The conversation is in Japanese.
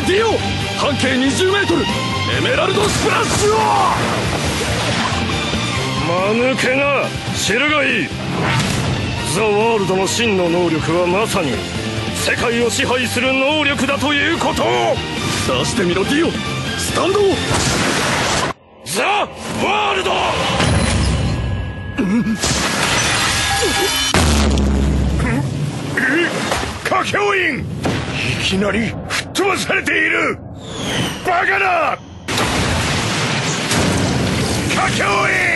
ディオ、半径20メートルエメラルドスプラッシュを。 間抜けな、知るがいい。ザ・ワールドの真の能力はまさに世界を支配する能力だということを。 出してみろディオ、スタンド。 ザ・ワールド。歌教員、いきなり吹っ飛ばされている。バカだ。歌教員。